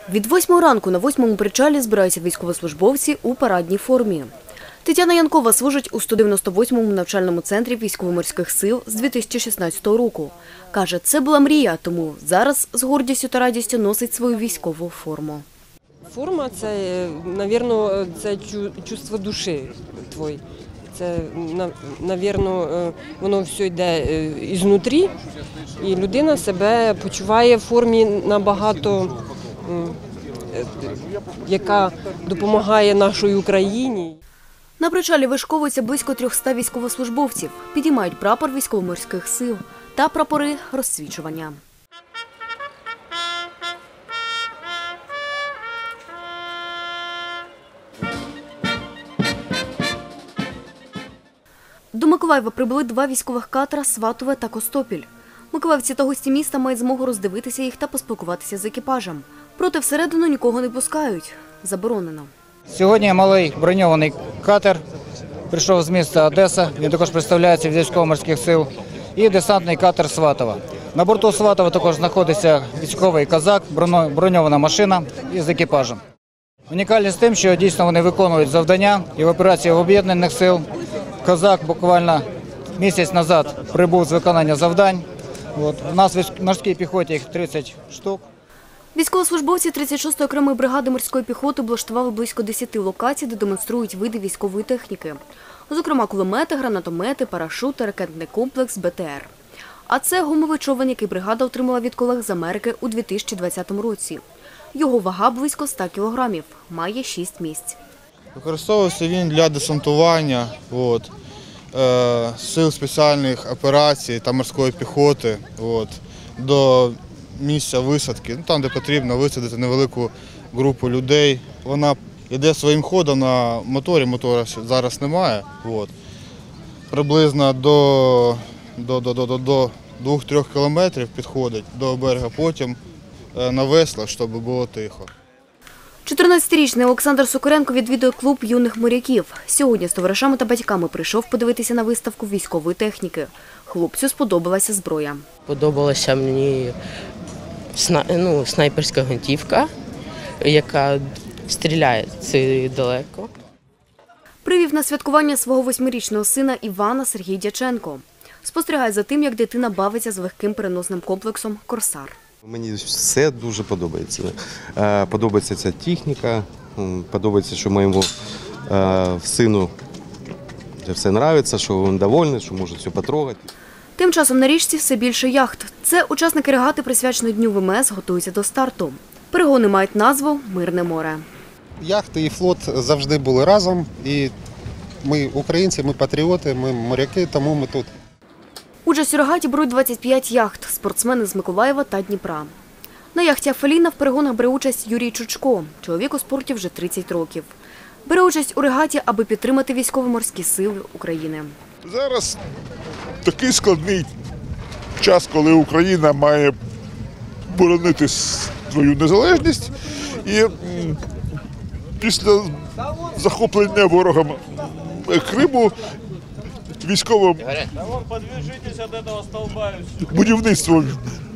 Від 8 ранку на 8-му причалі збираються військовослужбовці у парадній формі. Тетяна Янкова служить у 198-му навчальному центрі військово-морських сил з 2016 року. Каже, це була мрія, тому зараз з гордістю та радістю носить свою військову форму. Форма – це, мабуть, це чувство душі твої. Це, мабуть, воно все йде ізнутрі, і людина себе почуває в формі набагато, яка допомагає нашій Україні. На причалі вишковується близько 300 військовослужбовців, підіймають прапор військово-морських сил та прапори розсвічування. До Миколаєва прибули 2 військових катера «Сватове» та «Костопіль». Миколаївці та гості міста мають змогу роздивитися їх та поспілкуватися з екіпажем. Проте всередину нікого не пускають. Заборонено. Сьогодні малий броньований катер прийшов з міста Одеса, він також представляється від військово-морських сил, і десантний катер «Сватова». На борту «Сватова» також знаходиться військовий «Козак», броньована машина із екіпажем. Унікальність тим, що дійсно вони виконують завдання і в операції Об'єднаних сил. «Козак» буквально місяць назад прибув з виконання завдань. У нас в морській піхоті їх 30 штук. Військовослужбовці 36-ї окремої бригади морської піхоти облаштували близько 10 локацій, де демонструють види військової техніки. Зокрема, кулемети, гранатомети, парашути, ракетний комплекс, БТР. А це гумовий човен, який бригада отримала від колег з Америки у 2020 році. Його вага близько 100 кілограмів, має 6 місць. Використовувався він для десантування сил спеціальних операцій та морської піхоти до місця висадки, там, де потрібно висадити невелику групу людей. Вона йде своїм ходом на моторі, мотора зараз немає. Приблизно до 2-3 кілометрів підходить до берега, потім на веслах, щоб було тихо. 14-річний Олександр Сокоренко відвідує клуб юних моряків. Сьогодні з товаришами та батьками прийшов подивитися на виставку військової техніки. Хлопцю сподобалася зброя. Подобалася мені снайперська гвинтівка, яка стріляє далеко. Привів на святкування свого 8-річного сина Івана Сергій Дяченко. Спостерігає за тим, як дитина бавиться з легким переносним комплексом «Корсар». Мені все дуже подобається. Подобається ця техніка, подобається, що моєму сину все подобається, що він довольний, що може все потрогати. Тим часом на річці все більше яхт. Це учасники регати, присвяченої Дню ВМС, готуються до старту. Перегони мають назву «Мирне море». Яхти і флот завжди були разом. І ми українці, ми патріоти, ми моряки, тому ми тут. Участь у регаті беруть 25 яхт – спортсмени з Миколаєва та Дніпра. На яхті «Афаліна» в перегонах бере участь Юрій Чучко. Чоловік у спорті вже 30 років. Бере участь у регаті, аби підтримати військово-морські сили України. Зараз такий складний час, коли Україна має боронити свою незалежність. І після захоплення ворогом Криму будівництво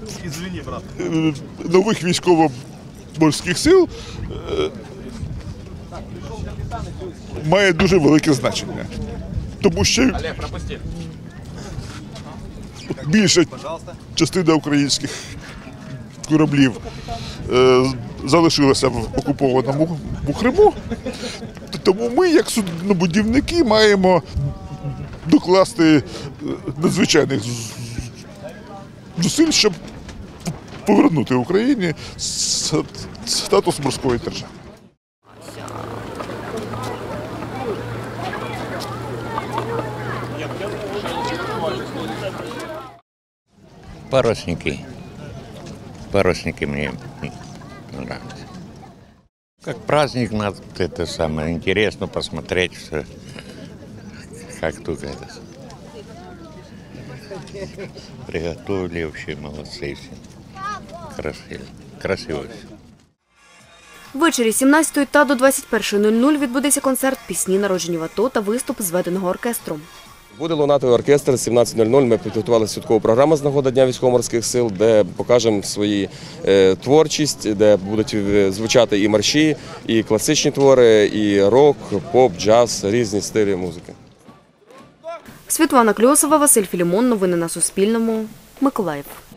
нових військово-морських сил має дуже велике значення. Тому що більша частина українських кораблів залишилася в окупованому Криму, тому ми, як суднобудівники, маємо докласти надзвичайних зусиль, щоб повернути Україні статус морської держави. Парусники. Парусники мне нравятся. Как праздник, это самое интересно посмотреть все, как тут это. Приготовили вообще, молодцы все. Красиво все. Ввечері 17 та до 21:00 відбудеться концерт «Пісні, народжені в АТО» та виступ зведеного оркестру. Буде лунати оркестр 17:00. Ми підготували святкову програму з нагоди Дня військово-морських сил, де покажемо свою творчість, де будуть звучати і марші, і класичні твори, і рок, поп, джаз, різні стилі музики. Світлана Кльосова, Василь Філімон. Новини на Суспільному. Миколаїв.